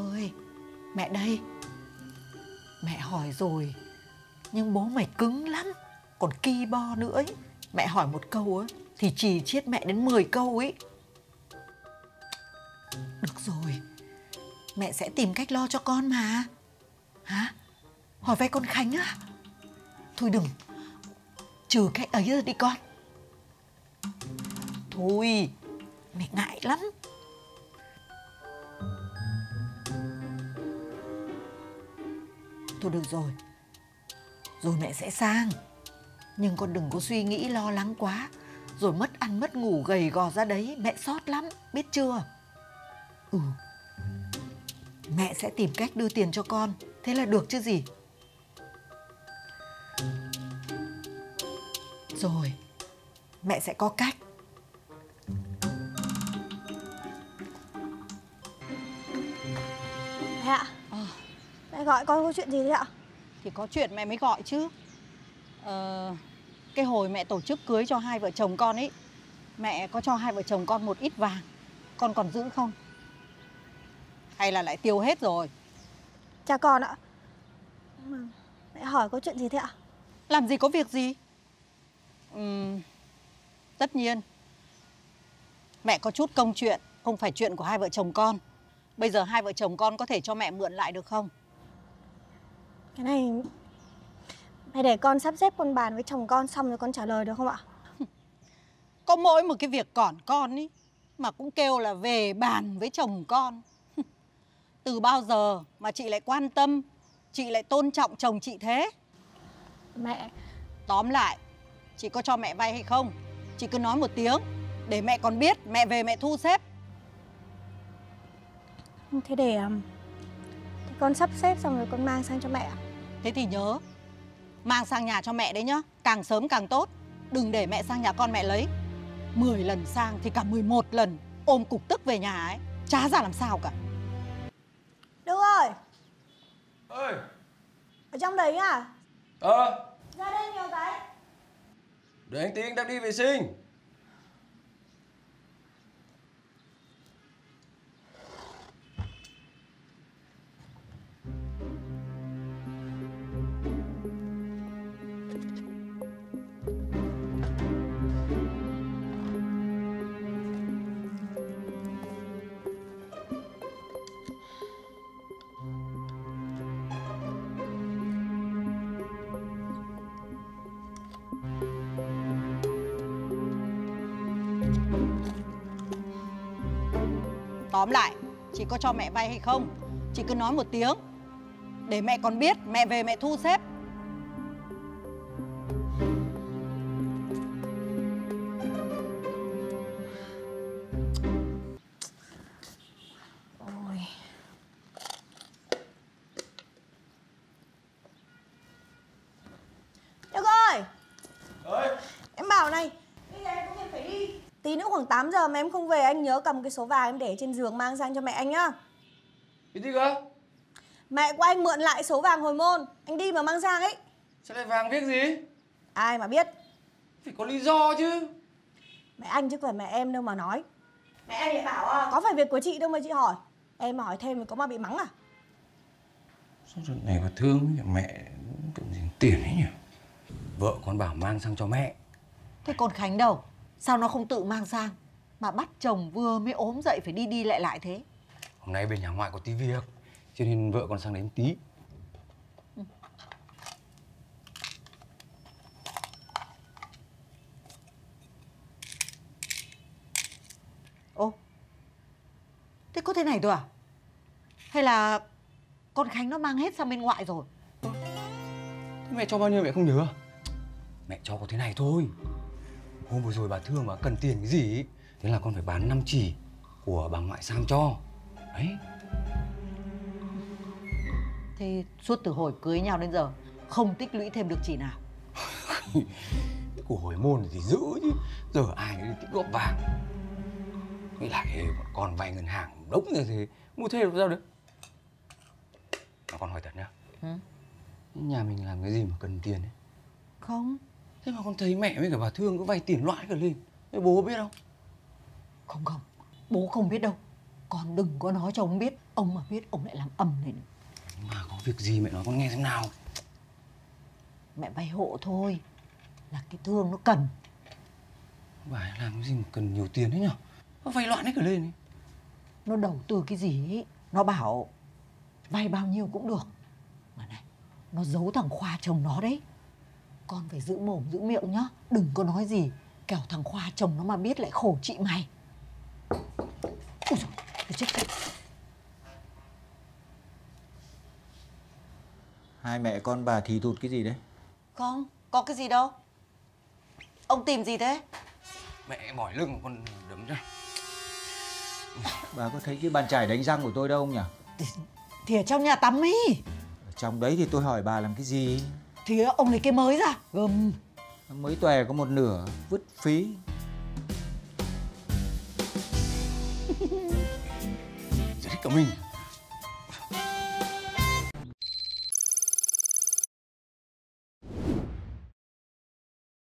ơi, mẹ đây. Mẹ hỏi rồi, nhưng bố mày cứng lắm, còn ki bo nữa ấy. Mẹ hỏi một câu ấy thì chì chiết mẹ đến 10 câu ấy. Được rồi, mẹ sẽ tìm cách lo cho con mà. Hả? Hỏi vay con Khánh á? Thôi đừng, trừ cái ấy ra đi con. Thôi, mẹ ngại lắm. Thôi được rồi, rồi mẹ sẽ sang. Nhưng con đừng có suy nghĩ lo lắng quá, rồi mất ăn mất ngủ gầy gò ra đấy, mẹ sót lắm, biết chưa? Mẹ sẽ tìm cách đưa tiền cho con, thế là được chứ gì. Rồi, mẹ sẽ có cách. Mẹ ạ, mẹ gọi con có chuyện gì thế ạ? Thì có chuyện mẹ mới gọi chứ. Cái hồi mẹ tổ chức cưới cho hai vợ chồng con ấy, mẹ có cho hai vợ chồng con một ít vàng. Con còn giữ không? Hay là lại tiêu hết rồi? Cha con ạ. Mẹ hỏi có chuyện gì thế ạ? Làm gì có việc gì. Tất nhiên mẹ có chút công chuyện, không phải chuyện của hai vợ chồng con. Bây giờ hai vợ chồng con có thể cho mẹ mượn lại được không? Cái này mẹ để con sắp xếp con bàn với chồng con xong rồi con trả lời được không ạ? Có mỗi một cái việc còn con ý mà cũng kêu là về bàn với chồng con. Từ bao giờ mà chị lại quan tâm, chị lại tôn trọng chồng chị thế? Mẹ... Tóm lại, chị có cho mẹ vay hay không? Chị cứ nói một tiếng để mẹ còn biết, mẹ về mẹ thu xếp. Thế để con sắp xếp xong rồi con mang sang cho mẹ. Thế thì nhớ mang sang nhà cho mẹ đấy nhá, càng sớm càng tốt. Đừng để mẹ sang nhà con mẹ lấy. 10 lần sang thì cả 11 lần ôm cục tức về nhà ấy, chả ra làm sao cả. Đức ơi! Ơi! Ở trong đấy à? Ra đây nhiều cái. Để anh tí anh đi vệ sinh. Tóm lại, chị có cho mẹ vay hay không? Chị cứ nói một tiếng để mẹ còn biết, mẹ về mẹ thu xếp. Ôi. Đức ơi! Em bảo này, bây giờ em có việc phải đi. Tí nữa khoảng 8 giờ mà em không về, anh nhớ cầm cái số vàng em để trên giường mang sang cho mẹ anh nhá. Cái gì cơ? Mẹ của anh mượn lại số vàng hồi môn, anh đi mà mang sang ấy. Sao lại vàng việc gì? Ai mà biết. Phải có lý do chứ. Mẹ anh chứ phải mẹ em đâu mà nói. Mẹ anh lại bảo có phải việc của chị đâu mà chị hỏi. Em mà hỏi thêm thì có mà bị mắng à? Sao chuyện này mà thương mẹ kiểu gì tiền ấy nhỉ? Vợ con bảo mang sang cho mẹ. Thế con Khánh đâu? Sao nó không tự mang sang? Mà bắt chồng vừa mới ốm dậy phải đi đi lại lại thế. Hôm nay bên nhà ngoại có tí việc, cho nên vợ con sang đến tí. Ô, thế có thế này thôi à? Hay là con Khánh nó mang hết sang bên ngoại rồi? Thế mẹ cho bao nhiêu mẹ không nhớ? Mẹ cho có thế này thôi. Hôm vừa rồi bà Thương mà cần tiền cái gì ấy, thế là con phải bán 5 chỉ của bà ngoại sang cho. Đấy. Thế suốt từ hồi cưới nhau đến giờ không tích lũy thêm được chỉ nào? Của hồi môn thì giữ chứ, giờ ai đi tích góp vàng. Nghĩ lại bọn con vay ngân hàng đống rồi thì mua thêm được sao được. Mà con hỏi thật nhá. Nhà mình làm cái gì mà cần tiền ấy? Không. Thế mà con thấy mẹ với cả bà Thương cứ vay tiền loãi cả lên. Thế bố biết không? Không, bố không biết đâu. Con đừng có nói cho ông biết. Ông mà biết ông lại làm ầm lên. Mà có việc gì mẹ nói con nghe xem nào. Mẹ vay hộ thôi, là cái Thương nó cần. Bà ấy làm cái gì mà cần nhiều tiền thế nhở? Nó vay loạn hết cả lên ấy. Nó đầu tư cái gì ấy. Nó bảo vay bao nhiêu cũng được. Mà này, nó giấu thằng Khoa chồng nó đấy. Con phải giữ mồm giữ miệng nhá. Đừng có nói gì, kẻo thằng Khoa chồng nó mà biết lại khổ chị mày. Ôi dồi, tôi chết thật. Hai mẹ con bà thì thụt cái gì đấy? Không, có cái gì đâu. Ông tìm gì thế? Mẹ mỏi lưng con đấm cho. Bà có thấy cái bàn chải đánh răng của tôi đâu không nhỉ? Thì ở trong nhà tắm ấy. Ở trong đấy thì tôi hỏi bà làm cái gì? Thì ông lấy cái mới ra. Gầm. Mới tòe có một nửa, vứt phí. Giết hết cả mình.